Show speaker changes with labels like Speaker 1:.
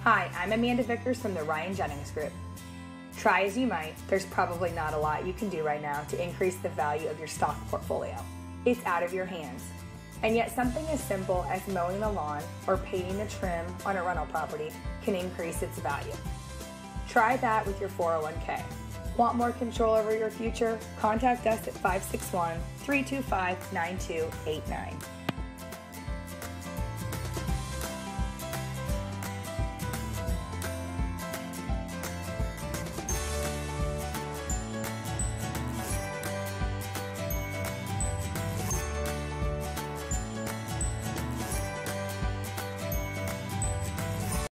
Speaker 1: Hi, I'm Amanda Vickers from the Jennings Group. Try as you might, there's probably not a lot you can do right now to increase the value of your stock portfolio. It's out of your hands. And yet something as simple as mowing the lawn or painting the trim on a rental property can increase its value. Try that with your 401k. Want more control over your future? Contact us at 561-325-9289.